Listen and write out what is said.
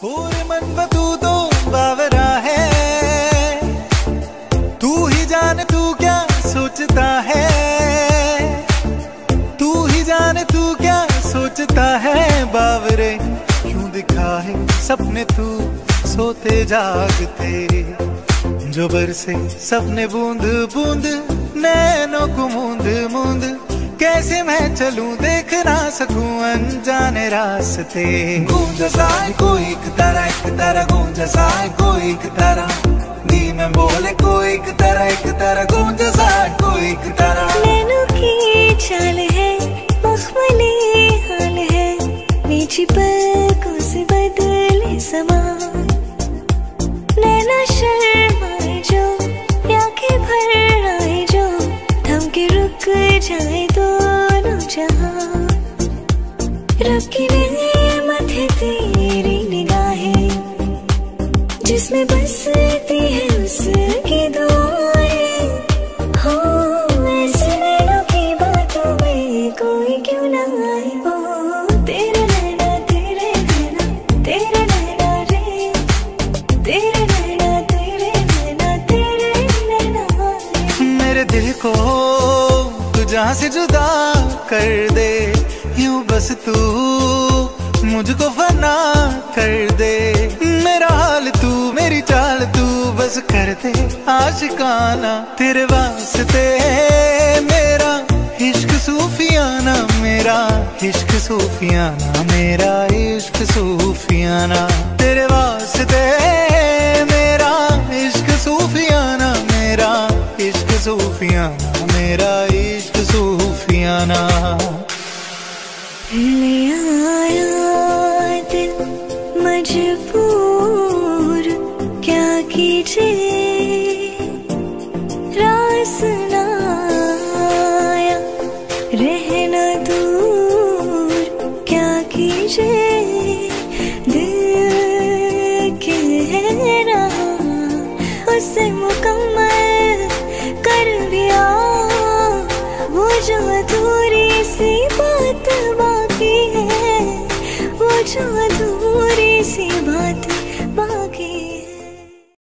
पूरे मन में तू तो बावरा है, तू ही जाने तू क्या सोचता है, तू ही जाने तू क्या सोचता है। बावरे क्यों दिखा है सपने तू सोते जागते, जो बरसे सपने बूंद बूंद नैनों को मूंद मूंद। कैसे मैं चलूं देख ना सकूं अनजाने रास्ते। गूंज सा कोई एक तरह गूंज सा कोई एक तरह, दी में बोले कोई एक तरह गूंज सा कोई एक तरह। नैनों की चाल है मखमली हाल है, मीठी पलकों से बदले समा। नैना शर्माए जो आंखें भर आए जो, थम के रुक जाए दोनों जहां। रखी नेमत है तेरी निगाहें, जिसमें बसती है उसकी दुआएं। हो ऐसे नैनों की बातों में कोई क्यों ना आए। ओ तेरे नैना तेरे नैना तेरे नैना रे, तेरे नैना तेरे नैना तेरे नैना। मेरे दिल को जहाँ से जुदा कर दे, यूं बस तू मुझको फना कर दे। मेरा हाल तू मेरी चाल तू बस कर दे आशिकाना। तेरे वास्ते मेरा इश्क सूफियाना, मेरा इश्क सूफियाना, मेरा इश्क सूफियाना। तेरे वास्ते मेरा इश्क सूफियाना, मेरा इश्क सूफियाना, मेरा इश्क सूफियाना। ले आया दिल मजबूर क्या कीजिए, रास ना आया रहना दूर क्या कीजिए। दिल कह रहा उसे मुकम्मल कर दिया, वो जो अधूरी सी बात बाकी है, वो जो अधूरी सी बात